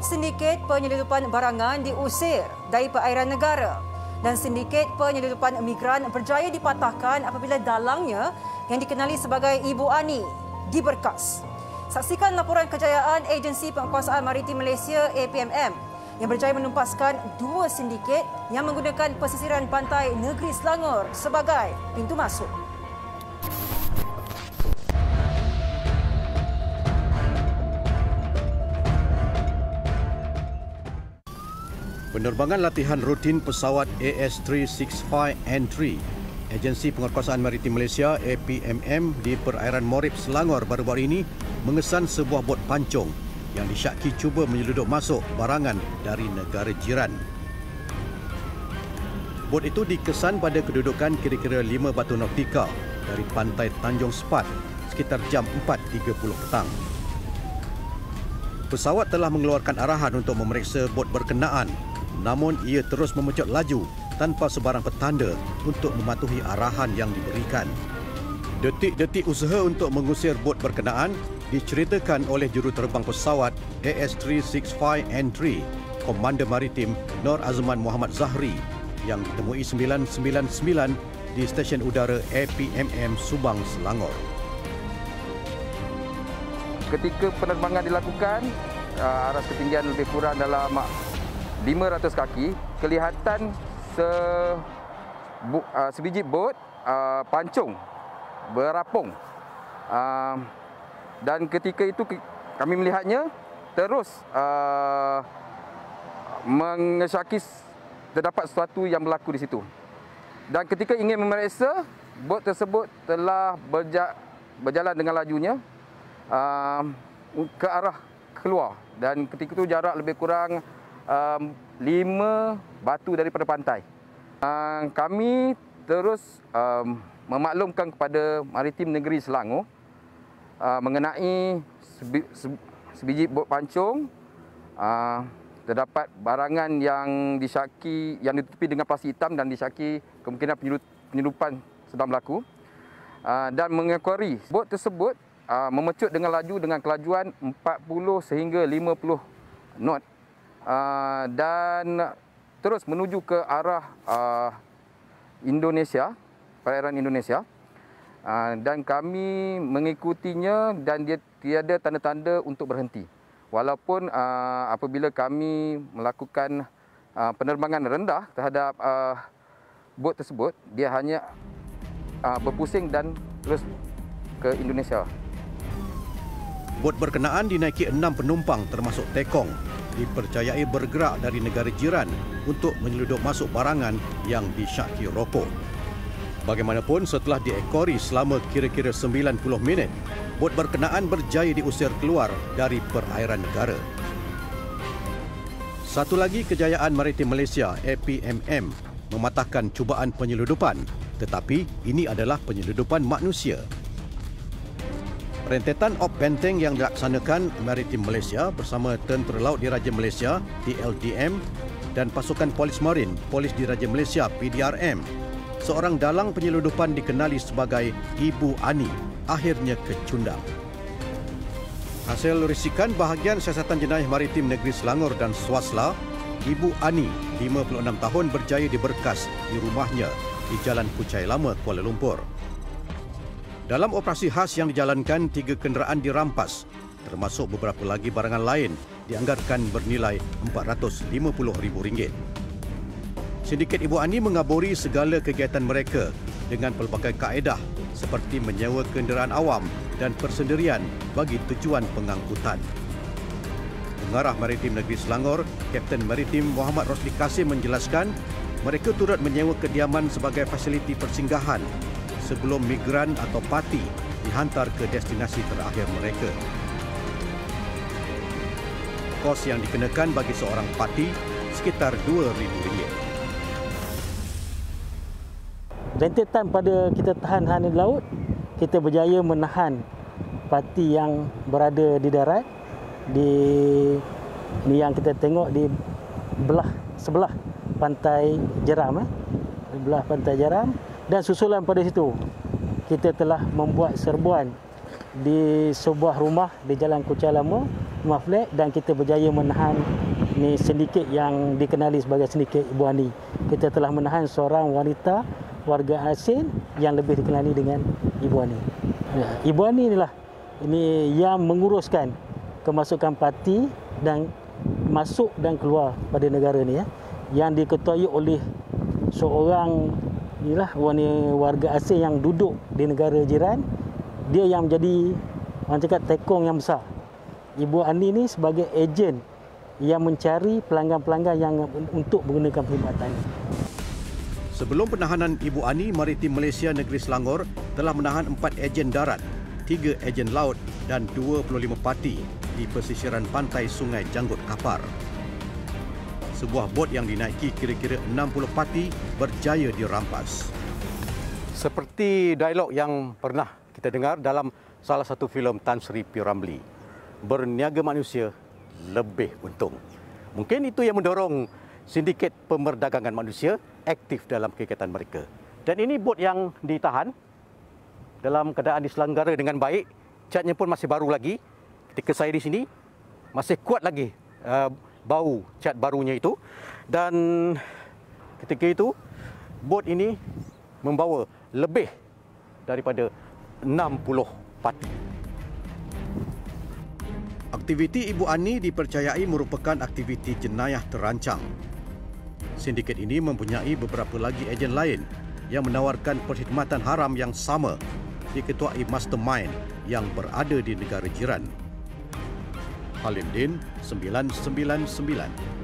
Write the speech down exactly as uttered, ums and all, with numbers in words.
sindiket penyelundupan barangan diusir dari perairan negara dan sindiket penyelundupan migran berjaya dipatahkan apabila dalangnya yang dikenali sebagai Ibu Ani diberkas. Saksikan laporan kejayaan Agensi Penguasaan Maritim Malaysia A P M M yang berjaya menumpaskan dua sindiket yang menggunakan pesisiran pantai negeri Selangor sebagai pintu masuk. Penerbangan latihan rutin pesawat A S tiga enam lima N tiga Agensi Penguasaan Maritim Malaysia A P M M di perairan Morib, Selangor baru-baru ini mengesan sebuah bot pancung yang disyaki cuba menyelundup masuk barangan dari negara jiran. Bot itu dikesan pada kedudukan kira-kira lima batu nautika dari pantai Tanjung Sepat sekitar jam empat tiga puluh petang. Pesawat telah mengeluarkan arahan untuk memeriksa bot berkenaan, namun ia terus memecut laju tanpa sebarang petanda untuk mematuhi arahan yang diberikan. Detik-detik usaha untuk mengusir bot berkenaan diceritakan oleh juruterbang pesawat A S tiga enam lima N tiga, Komander Maritim Nur Azman Muhammad Zahri yang ditemui sembilan sembilan sembilan di stesen udara A P M M Subang, Selangor. Ketika penerbangan dilakukan, aras ketinggian lebih kurang dalam lima ratus kaki, kelihatan se, bu, uh, sebiji bot uh, pancung berapung. Uh, dan ketika itu kami melihatnya terus uh, mengesyaki terdapat sesuatu yang berlaku di situ. Dan ketika ingin memeriksa, bot tersebut telah berja, berjalan dengan lajunya uh, ke arah keluar. Dan ketika itu jarak lebih kurang um, lima batu daripada pantai. Uh, kami terus um, memaklumkan kepada Maritim Negeri Selangor uh, mengenai sebi, se, sebiji bot pancung. Uh, terdapat barangan yang disyaki, yang ditutupi dengan plastik hitam dan disyaki kemungkinan penyelundupan sedang berlaku. Uh, dan mengekuari bot tersebut uh, memecut dengan laju dengan kelajuan empat puluh sehingga lima puluh knot. Uh, dan terus menuju ke arah uh, Indonesia, perairan Indonesia. Uh, dan kami mengikutinya dan dia tiada tanda-tanda untuk berhenti. Walaupun uh, apabila kami melakukan uh, penerbangan rendah terhadap uh, bot tersebut, dia hanya uh, berpusing dan terus ke Indonesia. Bot berkenaan dinaiki enam penumpang termasuk tekong, dipercayai bergerak dari negara jiran untuk menyelundup masuk barangan yang disyaki rokok. Bagaimanapun, setelah diekori selama kira-kira sembilan puluh minit, bot berkenaan berjaya diusir keluar dari perairan negara. Satu lagi kejayaan Maritim Malaysia A P M M mematahkan cubaan penyelundupan, tetapi ini adalah penyelundupan manusia. Rentetan op benteng yang dilaksanakan Maritim Malaysia bersama Tentera Laut Diraja Malaysia T L D M dan pasukan Polis Marin Polis Diraja Malaysia P D R M, seorang dalang penyelundupan dikenali sebagai Ibu Ani akhirnya kecundang. Hasil risikan bahagian Siasatan Jenayah Maritim Negeri Selangor dan Swasla, Ibu Ani, lima puluh enam tahun, berjaya diberkas di rumahnya di Jalan Puchai Lama, Kuala Lumpur. Dalam operasi khas yang dijalankan, tiga kenderaan dirampas, termasuk beberapa lagi barangan lain dianggarkan bernilai empat ratus lima puluh ribu ringgit. Sindiket Ibu Ani mengaburi segala kegiatan mereka dengan pelbagai kaedah seperti menyewa kenderaan awam dan persendirian bagi tujuan pengangkutan. Pengarah Maritim Negeri Selangor, Kapten Maritim Muhammad Rosli Kasim menjelaskan, mereka turut menyewa kediaman sebagai fasiliti persinggahan sebelum migran atau parti dihantar ke destinasi terakhir mereka. Kos yang dikenakan bagi seorang parti sekitar dua ribu ringgit. Rentetan pada kita tahan-tahan di laut, kita berjaya menahan parti yang berada di darat, di ni yang kita tengok di belah sebelah pantai Jeram, eh? di belah pantai Jeram, dan susulan pada situ kita telah membuat serbuan di sebuah rumah di Jalan Puchai Lama rumah flat dan kita berjaya menahan ni sindiket yang dikenali sebagai sindiket Ibu Ani. Kita telah menahan seorang wanita warga asing yang lebih dikenali dengan Ibu Ani. Ya, Ibu Ani inilah ini yang menguruskan kemasukan parti dan masuk dan keluar pada negara ni ya, yang diketuai oleh seorang inilah warga asing yang duduk di negara jiran. Dia yang menjadi orang cakap tekong yang besar. Ibu Ani ni sebagai ejen yang mencari pelanggan-pelanggan yang untuk menggunakan perkhidmatan. Sebelum penahanan Ibu Ani, Maritim Malaysia Negeri Selangor telah menahan empat ejen darat, tiga ejen laut dan dua puluh lima parti di pesisiran pantai Sungai Janggut Kapar. Sebuah bot yang dinaiki kira-kira enam puluh parti berjaya dirampas. Seperti dialog yang pernah kita dengar dalam salah satu filem Tan Sri P. Ramlee, berniaga manusia lebih untung. Mungkin itu yang mendorong sindiket pemerdagangan manusia aktif dalam kegiatan mereka. Dan ini bot yang ditahan dalam keadaan diselenggara dengan baik. Catnya pun masih baru lagi. Ketika saya di sini, masih kuat lagi uh, bau cat barunya itu. Dan ketika itu, bot ini membawa lebih daripada enam puluh parti. Aktiviti Ibu Ani dipercayai merupakan aktiviti jenayah terancang. Sindiket ini mempunyai beberapa lagi ejen lain yang menawarkan perkhidmatan haram yang sama diketuai mastermind yang berada di negara jiran. Halim Din, sembilan sembilan sembilan.